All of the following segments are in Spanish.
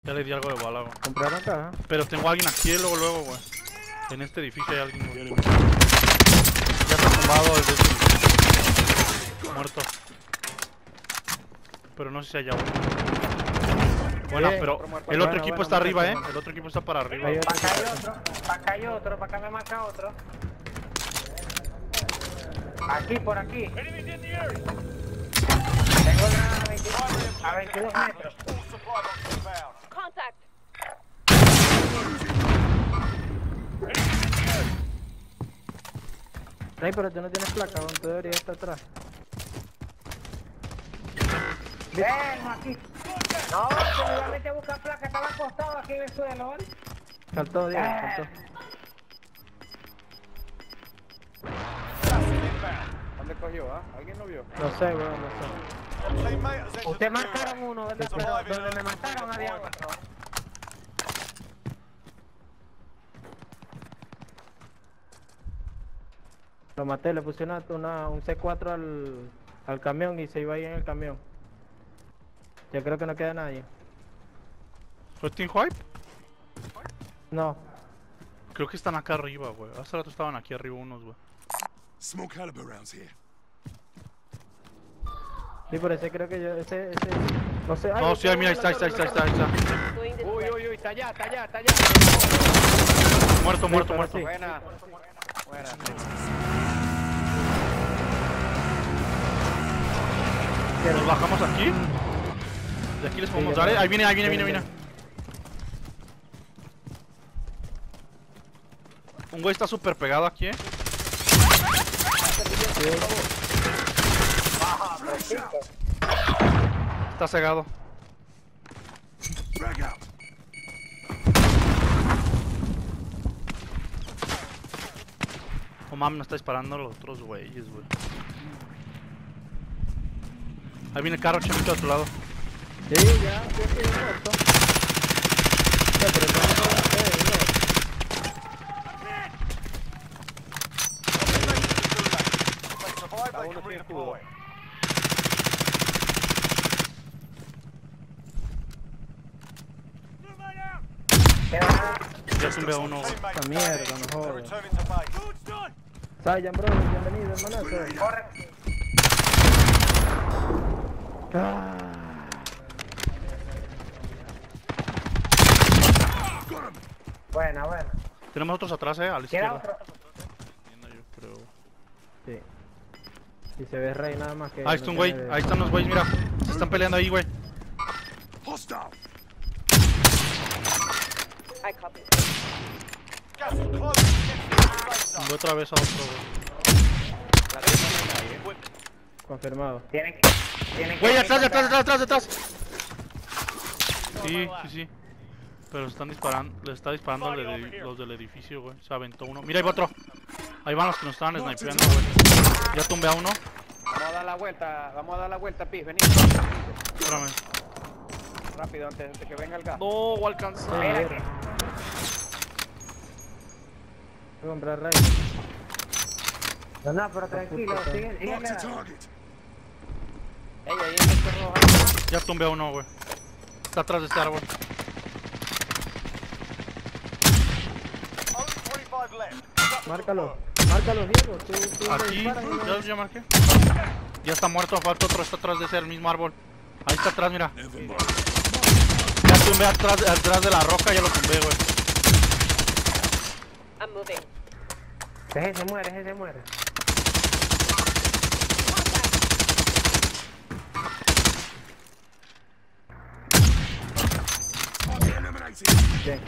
Ya le di algo de bala, güey. ¿Compraron caja? Pero tengo a alguien aquí, luego, güey. En este edificio hay alguien, güey. Ya está tumbado desde este edificio. Muerto. Pero no sé si hay agua. Bueno, pero el otro equipo está arriba, El otro equipo está para arriba. Acá hay otro, para acá me marca otro. Aquí, por aquí. Tengo a 22 metros. Contact. Rey, pero tú no tienes placa, tú deberías estar atrás. Ven, aquí. No, se me iba a meter a buscar placa, estaba acostado aquí en el suelo, ¿vale? Saltó, Diego, saltó. ¿Dónde cogió, ah? ¿Alguien lo vio? No sé, weón, no sé. Ustedes marcaron uno, ¿verdad? Pero donde me mataron había otro. Lo maté, le puse un C4 al camión y se iba ahí en el camión. Yo creo que no queda nadie. ¿Fue Team White? No. Creo que están acá arriba, güey. Hace rato estaban aquí arriba unos, güey. Smoke caliber rounds here. Sí, por ese creo que yo, ese, no sé. No, sí, mira, ahí está. Going this way. Uy, está allá. Muerto. Sí. Buena. Nos bajamos aquí. De aquí les podemos dar, Ahí viene. Un güey está súper pegado aquí, Está cegado. Frag out. Oh mames, no está disparando a los otros güeyes, güey. Ahí viene el carro, Chemito, de tu lado. Sí, ya estoy muerto. Ya, pero Está uno sin escudo. Ya tumbé a uno, güey. esta mierda, no jodas. Sayan, bro, bienvenido, hermanazo. Corre. Buena. Tenemos otros atrás, a la Queda izquierda. otro. Yo creo. Sí. Si se ve Rey nada más que... Ahí está un güey, ahí están los güeyes, mira. Se están peleando ahí, güey. Hostile. I copy. Tumbé otra vez a otro, güey. Confirmado. Tienen que... Güey, atrás. Sí. Pero están disparando, le está disparando los del edificio, güey. Se aventó uno. Mira, ahí va otro. Ahí van los que nos estaban snipeando, güey. Ya tumbé a uno. Vamos a dar la vuelta, Pis, vení. Espérame. Rápido, antes de que venga el gas. No, voy a alcanzar. Espérate. Voy a comprar Rey. No, pero tranquilo, sigue Mark the la... target. Ahí, este rojo. Ya tumbé a uno, güey. Está atrás de este árbol. Márcalo, Diego. Tú Aquí, disparas y no- ya marqué. Ya está muerto, falta otro, está atrás de ese mismo árbol. Ahí está atrás, mira. Never mind. Ya tumbé atrás de la roca, ya lo tumbé, güey. I'm moving. Ese se muere. Eliminated. Bien.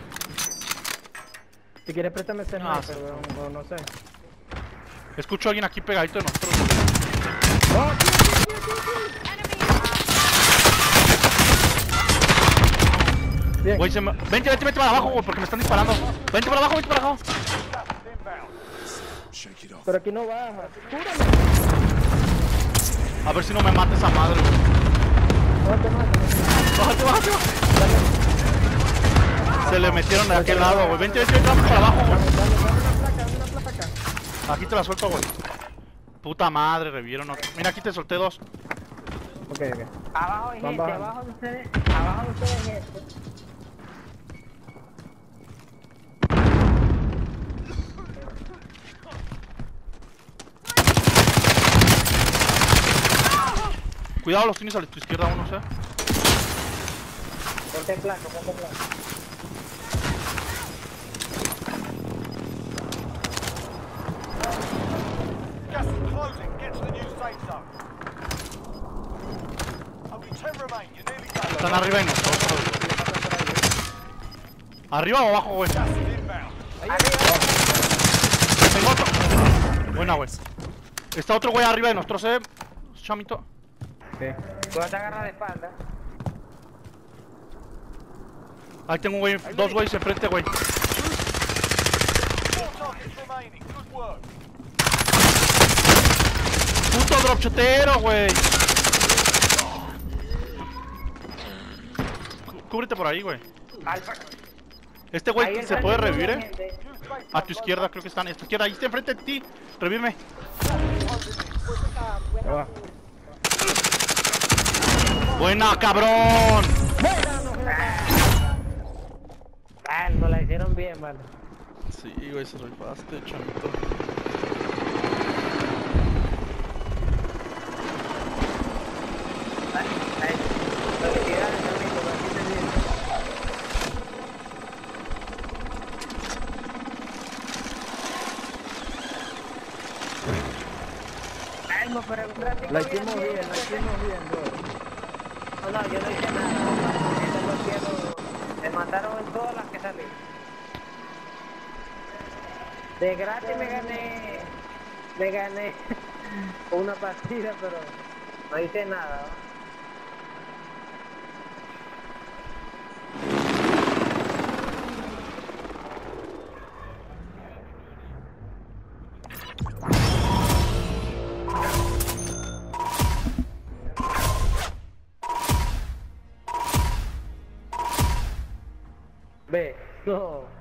Si quieres préstame ese Ah, sniper, weón, o no sé. Escucho a alguien aquí pegadito de nosotros. Bien. Güey, vente para abajo, güey, porque me están disparando. Vente para abajo. Shake it off. Pero aquí no baja. A ver si no me mata esa madre, güey. Bájate. Se le metieron de aquel lado, güey. Vente, vamos para abajo, güey. Dame una placa acá. Aquí te la suelto, güey. Puta madre, revivieron otro. Mira, aquí te solté dos. Ok. Abajo hay gente, bajando. abajo de ustedes hay gente. Cuidado, los tienes a tu izquierda uno, ¿eh? Ponte en blanco, ponte en blanco. Gas is closing. Get to the new safe zone. Only 10 remain. You're nearly done. Están arriba de nosotros. ¿Arriba o abajo, güey? Gas is inbound. Tengo otro. Buena, güey. Está otro güey arriba de nosotros, chamito. Sí. Tú te agarras de espalda. Ahí tengo un güey, dos güeyes enfrente, güey. 4 targets remaining. Good work. Puto dropshotero, güey. Cúbrete por ahí, güey. Este Ahí güey el se puede frente revivir, hay gente. A tu izquierda, creo que están. A tu izquierda, ahí está enfrente de ti. Revíveme. Ahí va. Buena, cabrón. Ah, nos la hicieron bien, mano. Sí, güey, se rifaste, chamito. Felicidades, amigo, por aquí te viene. Ay, no, pero un ratito La hicimos bien, bien, bro. No, no, yo no hice nada. Eso no quiero. Me mataron en todas las que salí. De gratis me gané una partida, pero no hice nada. ¿No? Ve, no.